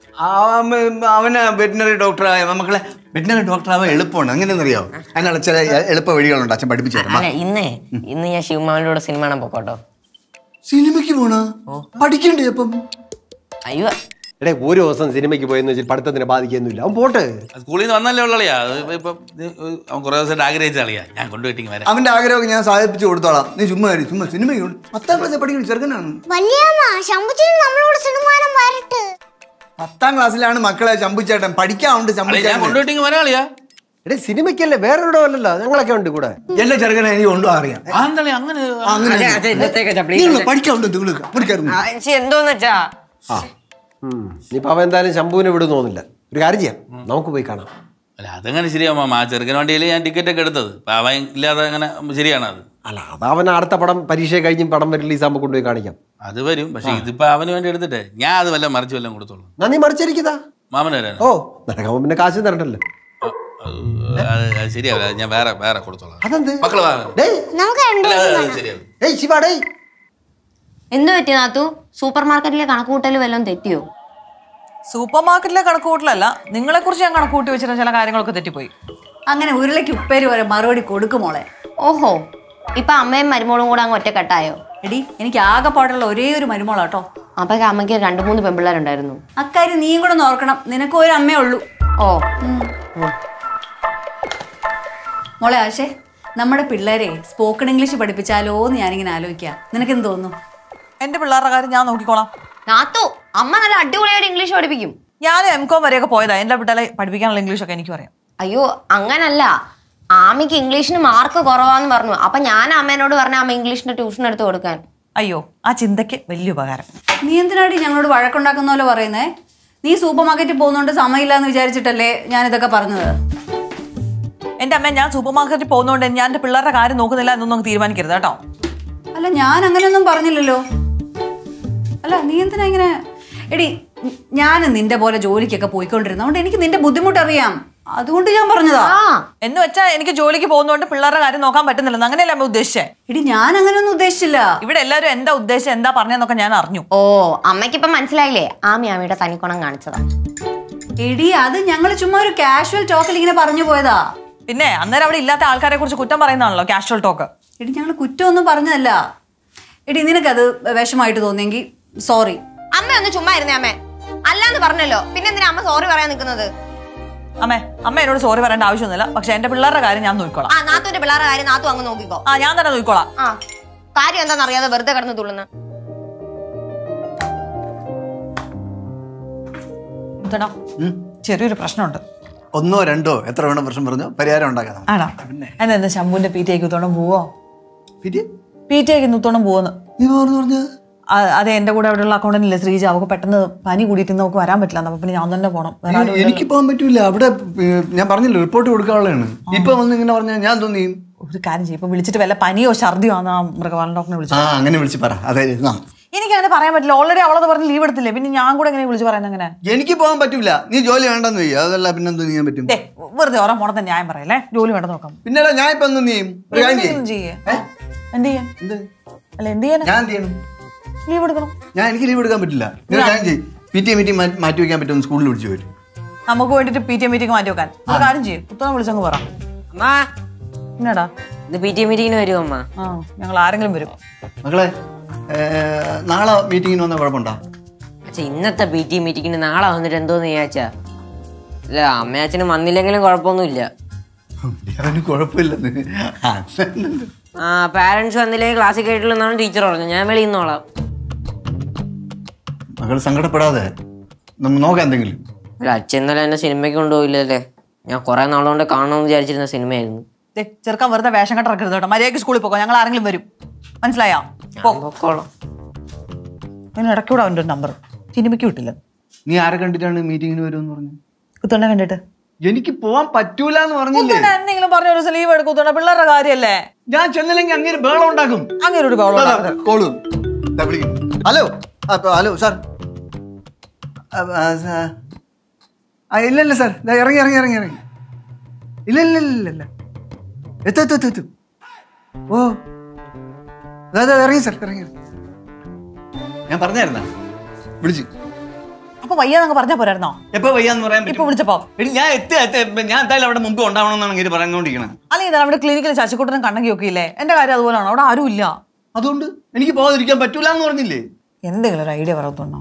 അവന് വെറ്റിനറി ഡോക്ടർ ആയ മക്കളെ വെറ്റിനറി ഡോക്ടർ ആവാൻ എളുപ്പമാണ്, അങ്ങനെയൊന്നറിയാവോ? അതിനുള്ള ചില എളുപ്പ വഴികളുണ്ട്, അച്ഛൻ പഠിപ്പിച്ചു തരാം. അല്ല ഇന്നേ ഇന്ന് ഞാൻ ശിവമാവിന്റെ കൂടെ സിനിമ കാണാൻ പോക്കോട്ടോ. സിനിമയ്ക്ക് പോണോ? പഠിക്കണ്ടേ അപ്പം? അയ്യോ എടേ ഒരു ദിവസം സിനിമയ്ക്ക് പോയെന്ന് വെച്ചാൽ പഠിത്തത്തിനെ ബാധിക്കൊന്നുമില്ല, അവൻ പോട്ടെ. സ്കൂളിൽ നിന്ന് വന്നല്ലേ ഉള്ളിയാ ഇപ്പൊ അവൻ കുറെ ദിവസമായിട്ട് ആഗ്രഹിച്ച കളിയാ, ഞാൻ കൊണ്ടുപോയിട്ട് വരാം. അവന്റെ ആഗ്രഹമൊക്കെ ഞാൻ സാധിപ്പിച്ചു കൊടുത്തോളാം. നീ ചുമ്മാ ചുമ്മാ സിനിമ പത്താം ക്ലാസ്സിൽ പഠിക്കുന്ന ചെറുക്കനാണ്. നമ്മളോട് സിനിമാനം വരട്ടെ. പത്താം ക്ലാസ്സിലാണ് മക്കളെ ചമ്പുച്ചേട്ടൻ പഠിക്കാറുണ്ട്. ഞാൻ കൊണ്ടുപോയിട്ട് വരാളിയാ. എടേ സിനിമയ്ക്കല്ലേ വേറെ എവിടെ അല്ലല്ലോ ഞങ്ങളൊക്കെ ഉണ്ട് കൂടെ. എല്ലാ ചെറുക്കനെ എനിക്ക് കൊണ്ടും അറിയാം. ആന്തളി അങ്ങനെ പഠിക്കാറുണ്ട് നിങ്ങൾ പഠിക്കാറുണ്ട്. എന്തോന്ന് വെച്ചാ ഇനിയിപ്പോ അവൻ എന്തായാലും ശംഭുവിനെ വിടും തോന്നില്ല. ഒരു കാര്യം ചെയ്യാം, നമുക്ക് പോയി കാണാം. അല്ല അതങ്ങനെ ശരിയാവും മാമ. ആ ചെറുക്കൻ വണ്ടിയിൽ ഞാൻ ടിക്കറ്റ് ഒക്കെ എടുത്തത്. അപ്പൊ അവൻ ഇല്ലാതെ അങ്ങനെ ശരിയാണ് അത്. അല്ല അത് അവൻ അടുത്ത പടം പരീക്ഷ കഴിഞ്ഞ് പടം റിലീസ് ആകുമ്പോൾ കൊണ്ടുപോയി കാണിക്കാം. അത് വരും. പക്ഷെ ഇതിപ്പോ അവന് വേണ്ടി എടുത്തിട്ടേ ഞാൻ അത് വല്ല മറിച്ച് വല്ലതും കൊടുത്തോളൂ. എന്നാ നീ മറിച്ചിരിക്കുന്നതാ മാമന് വരാനോ? ഓ നിനക്കാവുമ്പോ പിന്നെ കാശ് തരണ്ടല്ലോ. ശരിയാവില്ല, ഞാൻ വേറെ വേറെ കൊടുത്തോളാം. അതെന്ത് മക്കള് ശരിയാവും. ഏയ് ശിവ ഡേയ് എന്ത് പറ്റി നാത്തു? സൂപ്പർ മാർക്കറ്റിലെ കണക്കൂട്ടൽ വല്ലതും തെറ്റിയോ? സൂപ്പർ മാർക്കറ്റിലെ കണക്കുകൂട്ടലല്ല, നിങ്ങളെ കുറിച്ച് ഞാൻ കണക്കൂട്ടി വെച്ചിട്ട് ചില കാര്യങ്ങളൊക്കെ തെറ്റിപ്പോയി. അങ്ങനെ ഉരുളയ്ക്ക് ഉപ്പേരി വരെ മറുപടി കൊടുക്കുമോളെ. ഓഹോ, ഇപ്പൊ അമ്മയും മരുമോളും കൂടെ അങ്ങ് ഒറ്റക്കെട്ടായോ? എടി എനിക്ക് ആകെപ്പാടുള്ള ഒരേ ഒരു മരുമോളാട്ടോ. അപ്പൊ അമ്മയ്ക്ക് രണ്ടു മൂന്ന് പെൺപിള്ളേരുണ്ടായിരുന്നു. അക്കാര്യം നീയും കൂടെ നോക്കണം. നിനക്ക് ഒരു അമ്മേ ഉള്ളൂ. ഓ മോളെ ആശേ, നമ്മുടെ പിള്ളേരെ സ്പോക്കൺ ഇംഗ്ലീഷ് പഠിപ്പിച്ചാലോ എന്ന് ഞാനിങ്ങനെ ആലോചിക്കാം. നിനക്കെന്ത് തോന്നുന്നു? എന്റെ പിള്ളേരുടെ കാര്യം ഞാൻ നോക്കിക്കോളാം. നാത്തു, അമ്മ നല്ല അടിപൊളിയായിട്ട് ഇംഗ്ലീഷ് പഠിപ്പിക്കും. ഞാൻ എം കോം വരെയൊക്കെ പോയതാ. എന്റെ പിള്ളേരെ പഠിപ്പിക്കാനുള്ള ഇംഗ്ലീഷൊക്കെ എനിക്ക് പറയാം. അയ്യോ അങ്ങനല്ല, ആമിക്ക് ഇംഗ്ലീഷിന് മാർക്ക് കുറവാന്ന് പറഞ്ഞു. അപ്പൊ ഞാൻ അമ്മേനോട് പറഞ്ഞ അമ്മ ഇംഗ്ലീഷിന്റെ ട്യൂഷൻ എടുത്ത് കൊടുക്കാൻ. അയ്യോ, ആ ചിന്തയ്ക്ക് വലിയ ഉപകാരം. നീ എന്തിനാടി ഞങ്ങളോട് വഴക്കുണ്ടാക്കുന്ന പോലെ പറയുന്നേ? നീ സൂപ്പർ മാർക്കറ്റിൽ പോകുന്നോണ്ട് സമയമില്ലാന്ന് വിചാരിച്ചിട്ടല്ലേ ഞാൻ ഇതൊക്കെ പറഞ്ഞത്? എന്റെ അമ്മ, ഞാൻ സൂപ്പർ മാർക്കറ്റിൽ പോകുന്നോണ്ട് ഞാൻ എന്റെ പിള്ളേരുടെ കാര്യം നോക്കുന്നില്ല എന്നൊന്നും തീരുമാനിക്കരുത് കേട്ടോ. അല്ല ഞാൻ അങ്ങനെയൊന്നും പറഞ്ഞില്ലല്ലോ. അല്ല നീ എന്തിനാ ഇങ്ങനെ? എടി ഞാൻ നിന്റെ പോലെ ജോലിക്കൊക്കെ പോയിക്കൊണ്ടിരുന്നതുകൊണ്ട് എനിക്ക് നിന്റെ ബുദ്ധിമുട്ടറിയാം. അതുകൊണ്ട് ഞാൻ പറഞ്ഞതാ. എന്ന് വെച്ചാ എനിക്ക് ജോലിക്ക് പോകുന്നോണ്ട് പിള്ളേരുടെ കാര്യം നോക്കാൻ പറ്റുന്നില്ലെന്ന് അങ്ങനെയല്ല അമ്മ ഉദ്ദേശിച്ചേ. എടി ഞാൻ അങ്ങനെയൊന്നും ഉദ്ദേശിച്ചില്ല. ഇവിടെ എല്ലാവരും എന്താ ഉദ്ദേശം എന്താ പറഞ്ഞെന്നൊക്കെ ഞാൻ അറിഞ്ഞു. ഓ, അമ്മയ്ക്ക് ഇപ്പൊ മനസ്സിലായില്ലേ? ആമി ആമിയുടെ തനിക്കുണം കാണിച്ചതാ. എടി അത് ഞങ്ങൾ ചുമ്മാ ഒരു കാഷ്വൽ ടോക്കിൽ ഇങ്ങനെ പറഞ്ഞു പോയതാ. പിന്നെ അന്നേരം അവിടെ ഇല്ലാത്ത ആൾക്കാരെ കുറിച്ച് കുറ്റം പറയുന്നതാണല്ലോ കാഷ്വൽ ടോക്ക്. എടി ഞങ്ങൾ കുറ്റമൊന്നും പറഞ്ഞതല്ല. എടി നിനക്കത് വിഷമായിട്ട് തോന്നിയെങ്കിൽ സോറി. അമ്മ ഒന്ന് ചുമ്മാ ഇരുന്നേ അമ്മേ. അല്ലാന്ന് പറഞ്ഞല്ലോ, പിന്നെ എന്തിനാ അമ്മ സോറി പറയാൻ നിൽക്കുന്നത്? അമ്മേ, അമ്മ എന്നോട് സോറി പറയേണ്ട ആവശ്യമൊന്നുമില്ല. പക്ഷെ എന്റെ പിള്ളേരുടെ കാര്യം ഞാൻ നോക്കിക്കോളാം. ആ നാത്തുവിന്റെ പിള്ളേരുടെ കാര്യം നാത്തു അങ്ങ് നോക്കിക്കോ. ആ ഞാൻ തന്നെ നോക്കിക്കോളാം. ആ കാര്യം എന്താണെന്നറിയാതെ വെറുതെ കിടന്ന് തുള്ളുന്ന. ചെറിയൊരു പ്രശ്നമുണ്ട്. ഒന്നോ രണ്ടോ എത്ര വേണം പ്രശ്നം പറഞ്ഞോ, പരിഹാരം ഉണ്ടാക്കാം. ആണോ? അതെന്താ ശംഭുവിന്റെ പി ടി ഐക്ക് നൂത്തോണം പോവോ? പി ടി ഐക്ക് നൂത്തോണം പോവെന്ന് നീ പറഞ്ഞു. അതെ, എന്റെ കൂടെ അവിടെയുള്ള അക്കൗണ്ടന്റില്ലേ ശ്രീജ, അവർക്ക് പെട്ടെന്ന് പനി കൂടിയിട്ട് നമുക്ക് വരാൻ പറ്റില്ല. അപ്പൊ പിന്നെ ഞാൻ തന്നെ പോണം. എനിക്ക് പോകാൻ പറ്റൂല. അവിടെ ഞാൻ പറഞ്ഞില്ല റിപ്പോർട്ട് കൊടുക്കാനുള്ളതാണ്. ഇപ്പൊ വന്ന് ഇങ്ങനെ പറഞ്ഞാൽ ഞാൻ തോന്നി ഒരു കാര്യം ചെയ്യും. ഇപ്പൊ വിളിച്ചിട്ട് വല്ല പനിയോ ഛർദിയോ ആണ് ആ മൃഗപാലൻ ഡോക്ടറിനെ വിളിച്ചു. അങ്ങനെ വിളിച്ച് പറ. അതായത് എനിക്ക് അങ്ങനെ പറയാൻ പറ്റില്ല. ഓൾറെഡി അവളത് പറഞ്ഞ് ലീവ് എടുത്തില്ലേ, പിന്നെ ഞാൻ കൂടെ എങ്ങനെ വിളിച്ച് പറയുന്നത്? അങ്ങനെ എനിക്ക് പോകാൻ പറ്റൂല. നീ ജോലി വേണ്ടെന്ന് ചെയ്യും. അതല്ല പിന്നെ എന്ത് ചെയ്യാൻ പറ്റും? വെറുതെ ഓരോ മോണത്തെ ന്യായം പറയല്ലേ. ജോലി വേണ്ട നോക്കാം. പിന്നെ ഞാൻ ഇപ്പൊ എന്ത് ചെയ്യും? ചെയ്യേ എന്ത് ചെയ്യാൻ? അല്ല എന്ത് ചെയ്യാൻ? ഞാൻ എന്ത് ചെയ്യണം? ലീവ് എടുക്കണം. ഞാൻ എനിക്ക് ലീവ് എടുക്കാൻ പറ്റില്ല. പി ടി എ മീറ്റിംഗ് മാറ്റി വെക്കാൻ പറ്റും. സ്കൂളിൽ വിളിച്ചു വരും. നമുക്ക് വേണ്ടിട്ട് പി ടി എ മീറ്റിംഗ് മാറ്റി വെക്കാൻ ഒരു കാര്യം ചെയ്യും. പുത്തനെ വിളിച്ചങ്ങ് പറ. എന്നാടാ പി ടി എ മീറ്റിംഗിന് വരുമോ അമ്മ? ആ ഞങ്ങൾ ആരെങ്കിലും വരും. മക്കളെ നാളെ മീറ്റിങ്ങിന് വന്ന കുഴപ്പമുണ്ടോ? ഇന്നത്തെ പി ടി എ മീറ്റിംഗിന് നാളെ വന്നിട്ട് എന്തോന്ന് വിചാരിച്ചാ? അല്ല അമ്മയച്ഛനും വന്നില്ലെങ്കിലും കുഴപ്പമൊന്നുമില്ല. കുഴപ്പമില്ലെന്ന്. ആ പാരന്റ്സ് വന്നില്ലെങ്കിൽ ക്ലാസ്സിൽ കേട്ടില്ലെന്നാണ് ടീച്ചർ പറഞ്ഞത്. ഞാൻ വെളിയിൽ നിന്നോളാം. മകൾ സങ്കടപ്പെടാതെ നമ്മൾ നോക്കാം എന്തെങ്കിലും. അല്ല അച്ഛൻ ഇന്നലെ എന്നെ സിനിമയ്ക്ക് കൊണ്ടുപോയില്ലല്ലേ. ഞാൻ കുറെ നാളുകൊണ്ട് കാണണമെന്ന് വിചാരിച്ചിരുന്ന സിനിമയായിരുന്നു. ചെറുക്കാൻ വെറുതെ വേഷം കെട്ടിറക്കരുത് കേട്ടോ. മര്യാദയ്ക്ക് സ്കൂളിൽ പോകോ. ഞങ്ങൾ ആരെങ്കിലും വരും. മനസ്സിലായോ? പൊക്കോളാം. പിന്നെ ഇടയ്ക്കൂടെ അവൻ്റെ ഒരു നമ്പർ സിനിമയ്ക്ക് വിട്ടില്ല. നീ ആരെ കണ്ടിട്ടാണ് മീറ്റിങ്ങിന് വരുമെന്ന് പറഞ്ഞു? കുത്തോണ്ടെ കണ്ടിട്ട്. എനിക്ക് പോവാൻ പറ്റൂല എന്ന് പറഞ്ഞില്ലേ? എന്തെങ്കിലും പറഞ്ഞ ഒരു ലീവ് എടുക്കൂത്തോണ്ട പിള്ളേരുടെ കാര്യല്ലേ. ഞാൻ ചെന്നില്ലെങ്കിൽ അങ്ങനെ ബഹളം ഉണ്ടാക്കും. അങ്ങനെ ഒരു ബഹളം. Call hello hello sir. ഇല്ല ഇല്ല സാർ ഇറങ്ങി ഇറങ്ങി ഇറങ്ങി ഇറങ്ങി ഇല്ല ഇല്ല ഇല്ല ഇല്ല എത്തു എത്തു എത്തു എത്തു ഓ അതെ ഇറങ്ങി സാർ ഇറങ്ങി. ഞാൻ പറഞ്ഞായിരുന്ന വിളിച്ചു. അപ്പൊ വയ്യാന്നങ്ങ് പറഞ്ഞാ പോരായിരുന്നോ? എപ്പോ വയ്യാന്ന് പറയാൻ ഇപ്പൊ വിളിച്ചപ്പോ ഞാൻ എത്തി ഞാൻ എന്തായാലും അവിടെ മുമ്പ് ഉണ്ടാവണമെന്നാണ് ഇങ്ങനെ പറഞ്ഞുകൊണ്ടിരിക്കണം. അല്ലെങ്കിൽ അവിടെ ക്ലിനിക്കിൽ ശശിക്കുട്ടനും കണ്ണങ്കി ഒക്കെ ഇല്ലേ? എന്റെ കാര്യം അതുപോലെയാണ്. അവിടെ ആരും ഇല്ല. അതുകൊണ്ട് എനിക്ക് പോകാതിരിക്കാൻ പറ്റൂല എന്ന് പറഞ്ഞില്ലേ? എന്തെങ്കിലും ഒരു ഐഡിയ പറയത്തോണ്ടോ?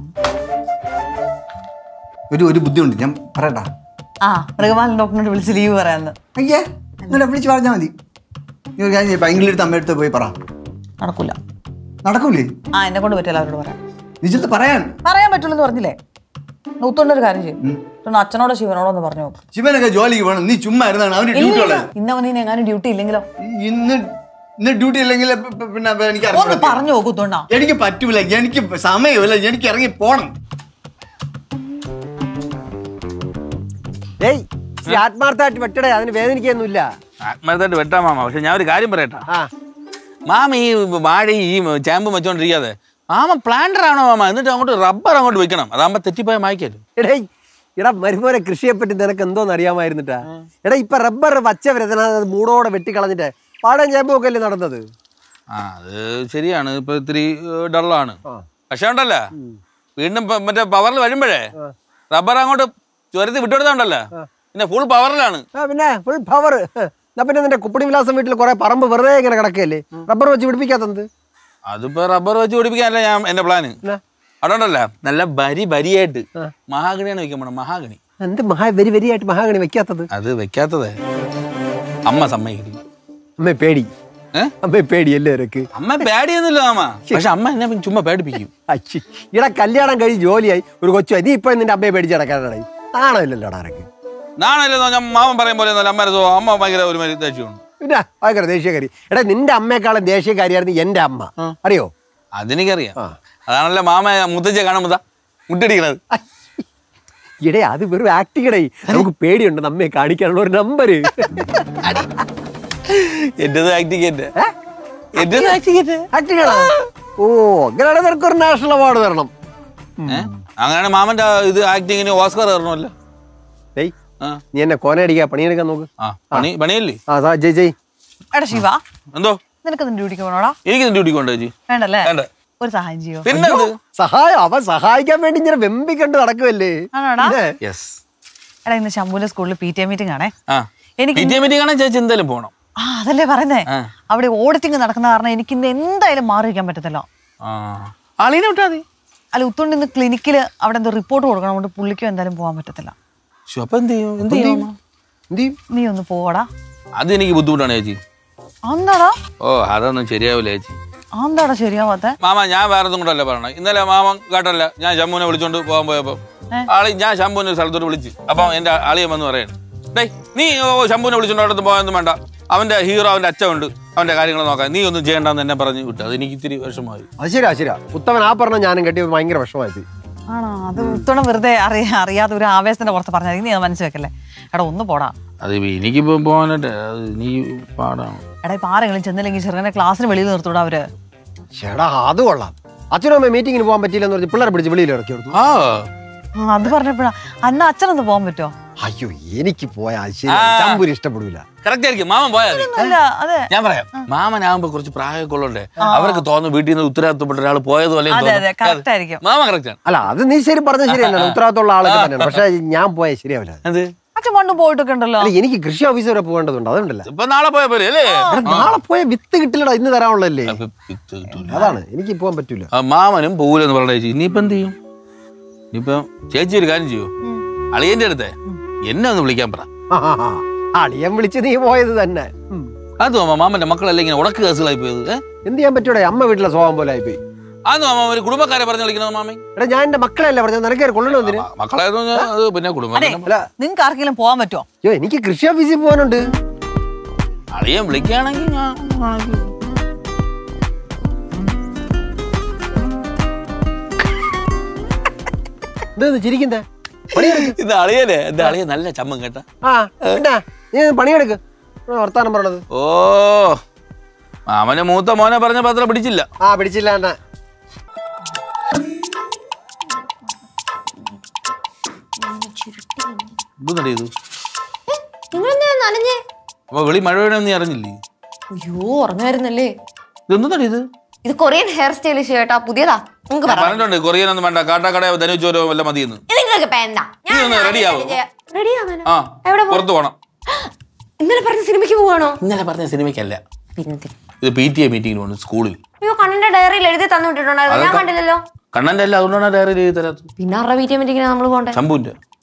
ഒരു ഒരു ബുദ്ധിമുണ്ട്. ഞാൻ പറയട്ടാ. ആ മൃഗപാലൻ ഡോക്ടറിനോട് വിളിച്ച് ലീവ് പറയാന്ന്. അയ്യേ എന്നിട്ട് വിളിച്ച് പറഞ്ഞാൽ മതി. പൈങ്കിലെടുത്ത് അമ്മയെടുത്ത് പോയി പറ. നൂത്തൊണ്ടൊരു കാര്യം ചെയ്യും അച്ഛനോടോ ശിവനോടോ ഒന്ന് പറഞ്ഞു നോക്ക്. ശിവനൊക്കെ ജോലിക്ക് പോകണം, നീ ചുമ്മാ ഇരുന്നാണ് അവന് ഡ്യൂട്ടി ഉള്ളത്. ഇന്നവൻ ഇനി എങ്ങാനും ഡ്യൂട്ടി ഇല്ലെങ്കിലോ? ഇന്ന് ഇന്ന് ഡ്യൂട്ടി ഇല്ലെങ്കിൽ പിന്നെ എനിക്ക് ഒന്ന് പറഞ്ഞു നോക്കുത്തോണ്ടാ. എനിക്ക് പറ്റൂല, എനിക്ക് സമയമില്ല, എനിക്ക് ഇറങ്ങി പോണം. ഏയ് ആത്മാർത്ഥമായിട്ട് വെട്ടടേ, അതിന് വേദനിക്കൊന്നുമില്ല. ആത്മാർത്ഥമായിട്ട് വെട്ടാ മാമ. പക്ഷെ ഞാൻ ഒരു കാര്യം പറയട്ടെ മാമ, ഈ വാഴ ഈ ചേമ്പ് വെച്ചോണ്ടിരിക്കാതെ മാമ പ്ലാന്റർ ആണോ മാമ? എന്നിട്ട് അങ്ങോട്ട് റബ്ബർ അങ്ങോട്ട് വെക്കണം, അതാകുമ്പോ തെറ്റിപ്പോയ മായ്ക്കല്ലോ. എടേ എടാ മരുമോനെ, കൃഷിയെ പറ്റി നിനക്ക് എന്തോന്ന് അറിയാമായിരുന്നിട്ടാ? എടാ ഇപ്പൊ റബ്ബർ വച്ച വരതന മൂടോടെ വെട്ടിക്കളഞ്ഞിട്ട് പാടം ചേമ്പൊക്കെ അല്ലേ നടന്നത്. ആ അത് ശരിയാണ്, ഇപ്പൊ ഇത്തിരി ഡള്ളാണ്. പക്ഷെ ഉണ്ടല്ലോ വീണ്ടും മറ്റേ പവറിൽ വരുമ്പോഴേ റബ്ബർ അങ്ങോട്ട് ചുരത്തി വിട്ടുകൊടുത്തോണ്ടല്ലോ പിന്നെ ഫുൾ പവറിലാണ്. പിന്നെ ഫുൾ പവർ. എന്നാ പിന്നെ നിന്റെ കുപ്പടി വിലാസം വീട്ടിൽ കുറെ പറമ്പ് വെറുതെ ഇങ്ങനെ കിടക്കല്ലേ, റബ്ബർ വെച്ച് പിടിപ്പിക്കാത്തത്? അതിപ്പോ റബ്ബർ വെച്ച് പിടിപ്പിക്കാനല്ല ഞാൻ എന്റെ പ്ലാന്. അതുകൊണ്ടല്ല നല്ല ബരി ബരിയായിട്ട് മഹാഗണിയാണ് വെക്കാൻ പോണം. മഹാഗണി എന്ത് മഹാ വരി വരിയായിട്ട് മഹാഗണി വെക്കാത്തത്? അത് വെക്കാത്തതേ അമ്മ സമ്മതിക്കില്ല. അമ്മ പേടി, അമ്മ പേടി എല്ലാവരൊക്കെ. അമ്മ പേടിയൊന്നുമില്ല മാമ, പക്ഷെ അമ്മ എന്നെ ചുമ്മാ പേടിപ്പിക്കും. അച്ഛി ഇവിടെ കല്യാണം കഴിഞ്ഞ് ജോലിയായി ഒരു കൊച്ചു, നീ ഇപ്പൊ നിന്റെ അമ്മയെ പേടിച്ച് നടക്കാനാണ്? നാണമില്ലല്ലോ ആരൊക്കെ. നാണല്ലോ ഞാൻ മാമൻ പറയും പോലെ അമ്മ അമ്മ ഭയങ്കര ഒരു മാതിരി ദേഷ്യമാണ്. പിന്നെ ഭയങ്കര ദേഷ്യക്കാരി. എടാ നിന്റെ അമ്മയെക്കാളും ദേഷ്യക്കാരിയായിരുന്നു എന്റെ അമ്മ, അറിയോ? അതെനിക്കറിയാം. അതാണല്ലോ മാമ മുത്തച്ഛ കാണുമ്പോ മുട്ടടിക്കണത്. ഇടേ അത് വെറും ആക്ടിങ്ങടേ, നമുക്ക് പേടിയുണ്ട് അമ്മയെ കാണിക്കാനുള്ള ഒരു നമ്പര്. എന്റേത് ആക്ടിങ് ഓ അങ്ങനെയാണ് നിനക്ക് ഒരു നാഷണൽ അവാർഡ് തരണം. അങ്ങനെയാണ് മാമന്റെ ഇത് ആക്ടിങ്ങിന് ഓസ്കർ തരണമല്ലോ. നീ എന്നെ കോനടിക്കാ പണിയെടുക്കാൻ നോക്ക്. പണിയല്ലേ? ജയ് ജയ്. എടാ ശിവ, എന്തോ നിനക്ക് ഡ്യൂട്ടിക്ക് പോണോടാ? എനിക്ക് ഡ്യൂട്ടിക്ക് പോണ്ടേ ചേച്ചി? വേണ്ടല്ലേ? ഒരു സഹായം ചെയ്യോ? പിന്നെ സഹായം, അവൻ സഹായിക്കാൻ വേണ്ടി ഇങ്ങനെ വെമ്പിക്കണ്ട് നടക്കുമല്ലേ. എടാ ഇന്ന് ശംഭുവിന്റെ സ്കൂളിൽ പി ടി എ മീറ്റിംഗ് ആണേ. എനിക്ക് മീറ്റിംഗ് ആണേ ചേച്ചി എന്തായാലും പോണം. ആ അതല്ലേ പറയുന്നേ, അവിടെ ഓഡിറ്റിംഗ് നടക്കുന്ന കാരണം എനിക്ക് ഇന്ന് എന്തായാലും മാറി വയ്ക്കാൻ പറ്റത്തില്ല. ആളീനെ വിട്ടാ മതി. അല്ല ഉത്തോണ്ട് ഇന്ന് ക്ലിനിക്കിൽ അവിടെ എന്തോ റിപ്പോർട്ട് കൊടുക്കണം, അതുകൊണ്ട് പുള്ളിക്കും എന്തായാലും പോകാൻ പറ്റത്തില്ല. നീ ഒന്ന് പോവാടാ. അത് എനിക്ക് ബുദ്ധിമുട്ടാണ് ചേച്ചി. എന്താടാ? ഓ അതൊന്നും ശരിയാവില്ല ചേച്ചി. എന്താടാ ശരിയാവാത്ത? മാമ ഞാൻ വേറെ ഒന്നും കൊണ്ടല്ല പറഞ്ഞത്. ഇന്നലെ മാമൻ കേട്ടല്ല ഞാൻ ശംഭുവിനെ വിളിച്ചോണ്ട് പോകാൻ പോയപ്പോ ആളി ഞാൻ ശംഭുവിനെ ഒരു സ്ഥലത്തോട്ട് വിളിച്ച് അപ്പൊ എന്റെ അളിയൻ വന്ന് പറയണം, ഡേയ് നീ ശംഭുവിനെ വിളിച്ചോണ്ട് അവിടെ പോകാനൊന്നും വേണ്ട, അവന്റെ ഹീറോ അവന്റെ അച്ഛനുണ്ട്, അവന്റെ കാര്യങ്ങൾ നോക്കാൻ നീ ഒന്നും ചെയ്യണ്ടെന്ന് എന്നെ പറഞ്ഞു വിട്ടു. അത് എനിക്ക് ഇത്തിരി വിഷമമായി. അത് ശരിയാ ശരിയാ ഉത്തമൻ ആ പറഞ്ഞ ഞാനും കെട്ടി ഭയങ്കര വിഷമമായി. ആണോ? അത് ഉത്തോണം വെറുതെ അറിയാ അറിയാതെ ഒരു ആവേശത്തിന്റെ പുറത്ത് പറഞ്ഞാൽ നീ അത് മനസ്സിൽ വെക്കല്ലേ. എടാ ഒന്ന് പോടാ. അത് എനിക്കിപ്പോ പോകാനായിട്ട് നീ പാടാണ്. എടാ ഇപ്പൊ ആരെങ്കിലും ചെന്നില്ലെങ്കിൽ ചെറുങ്ങനെ ക്ലാസ്സിന് വെളിയിൽ നിർത്തൂടാ അവര്. ചേടാ അത് കൊള്ളാം. അച്ഛനും അമ്മ മീറ്റിങ്ങിന് പോകാൻ പറ്റിയില്ലെന്ന് പറഞ്ഞ് പിള്ളേരെ പിടിച്ച് വെളിയിൽ ഇറക്കി കൊടുത്തു. അത് പറഞ്ഞപ്പോഴാ അന്ന് അച്ഛനൊന്ന് പോകാൻ പറ്റുമോ? അയ്യോ എനിക്ക് പോയാൽ ശരി ഇഷ്ടപ്പെടില്ല. കറക്റ്റ് ആയിരിക്കും മാമൻ പോയാൽ. ഞാൻ പറയാം, മാമനാകുമ്പോ കുറച്ച് പ്രായമൊക്കെ ഉള്ളണ്ടേ അവർക്ക് തോന്നുന്നു വീട്ടിൽ നിന്ന് ഉത്തരവാദിത്തപ്പെട്ട ഒരാൾ പോയതുപോലെ മാമ കറക്റ്റ് ആണ്. അല്ല അത് നീ ശരി പറഞ്ഞ ശരിയല്ല, ഉത്തരവാദിത്തമുള്ള ആളൊക്കെ തന്നെയാണ്. പക്ഷെ ഞാൻ പോയാൽ ശരിയാവില്ല. അച്ഛൻ പണ്ട് പോയിട്ടൊക്കെ ഉണ്ടല്ലോ. എനിക്ക് കൃഷി ഓഫീസ് വരെ പോകേണ്ടതുണ്ട്, അതുകൊണ്ടല്ലോ. ഇപ്പൊ നാളെ പോയ പോലെ അല്ലേ? നാളെ പോയ വിത്ത് കിട്ടില്ലടാ, ഇന്ന് തരാനുള്ളല്ലേ. അതാണ് എനിക്ക് പോകാൻ പറ്റൂല. മാമനും പോകൂലെന്ന് പറഞ്ഞ ചേച്ചി ഇനിയിപ്പോ എന്ത് ചെയ്യും? ഇനിയിപ്പം ചേച്ചി ഒരു കാര്യം ചെയ്യൂ, അളിയന്റെ അടുത്തേ എന്നെ ഒന്ന് വിളിക്കാൻ പറ. അളിയൻ വിളിച്ച് നീ പോയത് തന്നെ. അത് മാമന്റെ മക്കളല്ലേ ഇങ്ങനെ ഉടക്ക് കേസുകളായി പോയത്. എന്ത് ചെയ്യാൻ പറ്റൂടെ, അമ്മ വീട്ടിലെ സ്വഭാവം പോലെ ആയിപ്പോയി. അത് മാമ ഒരു കുടുംബക്കാരെ പറഞ്ഞു വിളിക്കുന്നത് മാമൻ. എടാ ഞാൻ എന്റെ മക്കളെയല്ല പറഞ്ഞ നിനക്ക് കൊള്ളണമെന്നിന്. മക്കളെ പിന്നെ കുടുംബം. നിങ്ങക്ക് ആർക്കെങ്കിലും പോകാൻ പറ്റുമോ? അയ്യോ എനിക്ക് കൃഷി ഓഫീസിൽ പോകാനുണ്ട്. അളിയൻ വിളിക്കുകയാണെങ്കിൽ ഞാൻ എന്താ ചിരിക്കുന്നേ? ഇത് അളിയനെ എന്റെ അളിയൻ നല്ല ചമ്മൻ കേട്ടാ. ആ എന്നാ നീ പണിയെടുക്ക്, വർത്താനം പറഞ്ഞത്. ഓ മാമനെ മൂത്ത മോനെ പറഞ്ഞ പത്രം പിടിച്ചില്ല. ആ പിടിച്ചില്ല എന്നാ ഇത് അപ്പൊ വെളി മഴ വേണമെന്ന് നീ അറിഞ്ഞില്ലേ? അയ്യോ ഉറങ്ങായിരുന്നല്ലേ. ഇതെന്താ ഇത്? ഇത് കൊറിയൻ ഹെയർ സ്റ്റൈൽ ചേട്ടാ, പുതിയതാ. പറഞ്ഞിട്ടുണ്ട് കൊറിയൻ ഒന്നും വേണ്ട, കാട്ടാക്കട ധനുച്ചോരോ വല്ല മതിയെന്ന്. പുറത്തു പോണം. ഇന്നലെ പറഞ്ഞ സിനിമയ്ക്ക് പോവാണോ? ഇന്നലെ പറഞ്ഞ സിനിമയ്ക്കല്ല, ഇത് പി ടി എ മീറ്റിംഗിന് പോകുന്നു സ്കൂളിൽ. അയ്യോ കണ്ണന്റെ ഡയറിയിൽ എഴുതി തന്നു വിട്ടിട്ടുണ്ടായിരുന്നു, ഞാൻ കണ്ടില്ലല്ലോ. കണ്ണന്റെ അല്ല, അതുകൊണ്ടാണ് ഡയറിയിൽ എഴുതി തരാത്തത്. പിന്നെ ആരുടെ പി ടി എ മീറ്റിംഗിനാ നമ്മൾ പോകണ്ടേ? ശംഭുവിന്റെ.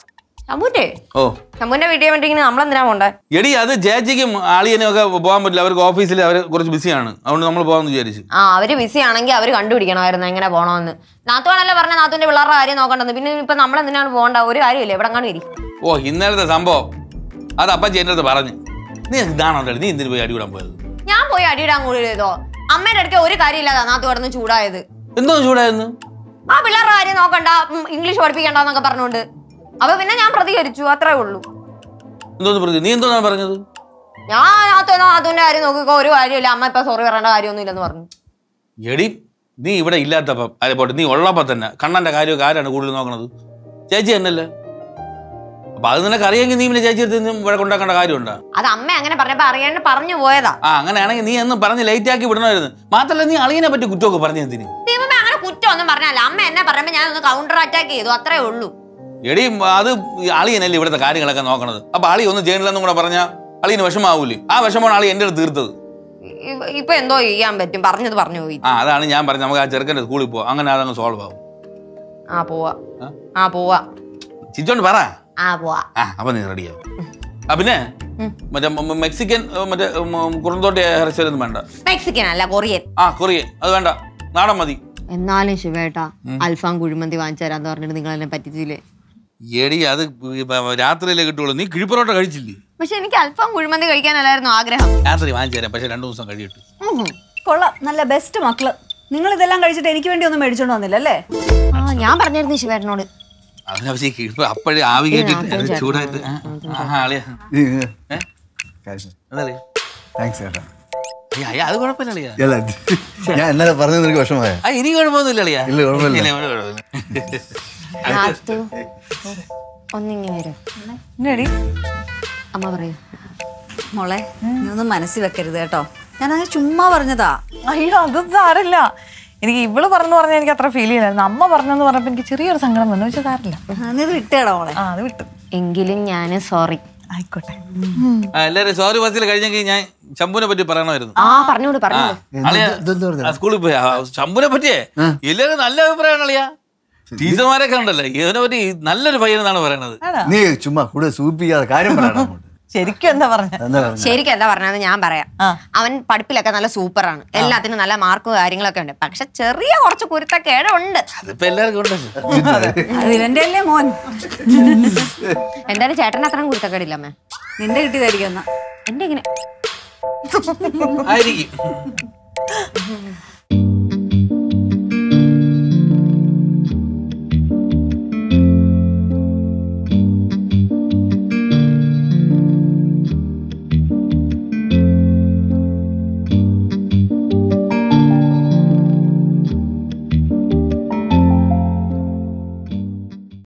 ശമ്പൂന്റെ ഓ ശമ്പൂന്റെ വീട്ടിൽ വേണ്ടിങ്ങനെ നമ്മളെന്തിനാ പോണ്ടേ? എടി അത് ചേച്ചിക്കും ആളിയനും ഒക്കെ പോകാൻ പറ്റില്ല, അവർക്ക് ഓഫീസിൽ അവർ കുറച്ച് ബിസിയാണ്, അതുകൊണ്ട് നമ്മൾ പോകാമെന്ന് വിചാരിച്ചു. ആ അവര് ബിസി ആണെങ്കിൽ അവര് കണ്ടുപിടിക്കണമായിരുന്നു എങ്ങനെ പോകണമെന്ന്. നാത്തുവാണല്ലേ പറഞ്ഞ നാത്തുവിന്റെ പിള്ളേരുടെ കാര്യം നോക്കണ്ടെന്ന്. പിന്നെ ഇപ്പൊ നമ്മളെന്തിനാണ് പോകണ്ട? ഒരു കാര്യമില്ല, എവിടെ കാണും ഇരി. ഓ ഇന്നലത്തെ സംഭവം അത് അപ്പച്ചി എൻ്റെ അടുത്ത് പറഞ്ഞു. നീ ഇതാണോ നീ എന്തിനു പോയി അടിവിടാൻ പോയത്? ഞാൻ പോയി അടിയിടാൻ കൂടിയതോ? അമ്മയുടെ അടുക്ക ഒരു കാര്യമില്ലാതാ നാത്തു കിടന്ന് ചൂടായത്. എന്തോ ചൂടായിരുന്നു? ആ പിള്ളേരുടെ കാര്യം നോക്കണ്ട, ഇംഗ്ലീഷ് പഠിപ്പിക്കണ്ടെന്നൊക്കെ പറഞ്ഞോണ്ട്. അപ്പൊ പിന്നെ ഞാൻ പ്രതികരിച്ചു, അത്രേ ഉള്ളൂ. എന്തോന്ന് പ്രതി നീ എന്തോന്നാണ് പറഞ്ഞത്? ഞാൻ നാത്തു നാത്തുവിന്റെ കാര്യം നോക്കിക്കോ, ഒരു കാര്യമില്ല, അമ്മ ഇപ്പൊ സോറി പറയേണ്ട കാര്യമൊന്നും ഇല്ലെന്ന് പറഞ്ഞു. എടി നീ ഇവിടെ ഇല്ലാത്തപ്പം അതെ പോട്ടെ, നീ ഉള്ളപ്പോ തന്നെ കണ്ണന്റെ കാര്യമൊക്കെ ആരാണ് കൂടുതൽ നോക്കണത്? ചേച്ചി തന്നെയല്ലേ. അപ്പൊ അത് നിനക്ക് അറിയാമെങ്കിൽ നീ പിന്നെ ചേച്ചി അടുത്ത് ഇവിടെ കൊണ്ടാക്കേണ്ട കാര്യമുണ്ടോ? അത് അമ്മ അങ്ങനെ പറഞ്ഞപ്പോ അറിയാണ്ട് പറഞ്ഞു പോയതാ. ആ അങ്ങനെയാണെങ്കിൽ നീ എന്ന് പറഞ്ഞ് ലൈറ്റ് ആക്കി വിടണമായിരുന്നു. മാത്രല്ല നീ അളിയനെ പറ്റി കുറ്റമൊക്കെ പറഞ്ഞു എന്തിന്? ദൈവമേ അങ്ങനെ കുറ്റം ഒന്നും പറഞ്ഞല്ല. അമ്മ എന്നെ പറയുമ്പോ ഞാൻ ഒന്ന് കൗണ്ടർ അറ്റാക്ക് ചെയ്തു, അത്രേ ഉള്ളൂ. എടി അത് അളിയനല്ലേ ഇവിടുത്തെ കാര്യങ്ങളൊക്കെ നോക്കണത്. അപ്പൊ അളി ഒന്നും ചെയ്യണില്ലെന്നും കൂടെ പറഞ്ഞാൽ അളിയന് വിഷമാവൂലേ? ആ വിഷമാണ് അളി എന്റെ അടുത്ത് തീർത്തത്. ഇപ്പൊ എന്തോ ചെയ്യാൻ പറ്റും, പറഞ്ഞത് പറഞ്ഞു പോയി. ആ അതാണ് ഞാൻ പറഞ്ഞത്, നമുക്ക് ആ ചെറുക്കൻ്റെ സ്കൂളിൽ പോവാം, അങ്ങനെ അതങ്ങ് സോൾവ് ആവും. ആ പോവാ ആ പോവാ ചിച്ചോണ്ട് പറ. ആ പോവാ. ആ അപ്പൊ നീ റെഡിയാവും. ആ പിന്നെ മറ്റേ മെക്സിക്കൻ മറ്റേ കുറുന്തോട്ടി ഹെയർ സ്റ്റൈൽ ഒന്നും വേണ്ട. മെക്സിക്കൻ അല്ല, കൊറിയൻ. ആ കൊറിയൻ അത് വേണ്ട, നാടൻ മതി. എന്നാലും ശിവേട്ടാ അൽഫാം കുഴിമന്തി വാങ്ങിച്ചു തരാന്ന് പറഞ്ഞിട്ട് നിങ്ങൾ എന്നെ പറ്റിച്ചില്ലേ? എടി അത് രാത്രിയിലേ കിട്ടുള്ളൂ. നീ കിഴിപ്പൊറോട്ട കഴിച്ചില്ലേ? പക്ഷെ എനിക്ക് അൽഫാം കുഴിമന്തി കഴിക്കാനല്ലായിരുന്നു ആഗ്രഹം. രാത്രി വാങ്ങിച്ചു തരാം, പക്ഷെ രണ്ടു ദിവസം കഴിയിട്ടു. കൊള്ളാം, നല്ല ബെസ്റ്റ് മക്കള്. നിങ്ങൾ ഇതെല്ലാം കഴിച്ചിട്ട് എനിക്ക് വേണ്ടി ഒന്നും മേടിച്ചോണ്ട് വന്നില്ല അല്ലേ? ആ ഞാൻ പറഞ്ഞിരുന്നു ശിവേട്ടനോട്. അതിനാവശ്യം കിഴിപ്പ് അപ്പോഴേ ആവി കേട്ടിട്ട് ചൂടായിട്ട്. അത് കുഴപ്പമില്ല. ഞാൻ എന്നാലും പറഞ്ഞത് നിനക്ക് വിഷമമായ? ഇനി കുഴപ്പമൊന്നുമില്ല അളിയാ. ഇല്ല കുഴപ്പമില്ല. ഒന്നിങ്ങി വരും അമ്മ പറയൂ. മോളെ നീ ഒന്നും മനസ്സിൽ വെക്കരുത് കേട്ടോ, ഞാനങ്ങനെ ചുമ്മാ പറഞ്ഞതാ. അയ്യോ അതൊന്നും സാരമില്ല. എനിക്ക് ഇവള് പറഞ്ഞു പറഞ്ഞാൽ എനിക്ക് അത്ര ഫീൽ ചെയ്യലായിരുന്നു. അമ്മ പറഞ്ഞെന്ന് പറഞ്ഞപ്പോ എനിക്ക് ചെറിയൊരു സങ്കടം വന്നു. വെച്ചാൽ സാരില്ല, നീ ഇത് വിട്ടേടാ മോളെ. ആ അത് വിട്ടു. എങ്കിലും ഞാന് സോറി. ആയിക്കോട്ടെ. എല്ലാരും സോറി ബസ്സിൽ കഴിഞ്ഞെങ്കിൽ ഞാൻ ശംഭുവിനെ പറ്റി പറയണമായിരുന്നു. ആ പറഞ്ഞോട് പറഞ്ഞോട്. സ്കൂളിൽ പോയി ശംഭുവിനെ പറ്റിയേ എല്ലാരും നല്ല അഭിപ്രായമാണ് അളിയാ. ടീച്ചർമാരൊക്കെ ഉണ്ടല്ലോ ഇതിനെ പറ്റി നല്ലൊരു പയ്യനെന്നാണ് പറയണത്. നീ ചുമ്മാ കൂടെ സൂപ്പിക്കാതെ കാര്യം പറയണം. ശരിക്കും എന്താ പറഞ്ഞ? ശരിക്കും എന്താ പറഞ്ഞത് ഞാൻ പറയാം. അവൻ പഠിപ്പിലൊക്കെ നല്ല സൂപ്പറാണ്, എല്ലാത്തിനും നല്ല മാർക്കും കാര്യങ്ങളൊക്കെ ഉണ്ട്. പക്ഷെ ചെറിയ കുറച്ച് കുരുത്തക്കേടുണ്ട്. അതിപ്പോ എല്ലാവർക്കും ഉണ്ടല്ലോ. ഇവന്റെ അല്ലേ മോൻ? എന്തായാലും ചേട്ടന് അത്രയും കുരുത്തക്കേടില്ല അമ്മ. നിന്റെ കിട്ടിയതായിരിക്കും എന്നാ. എന്റെ ഇങ്ങനെ ആയിരിക്കും.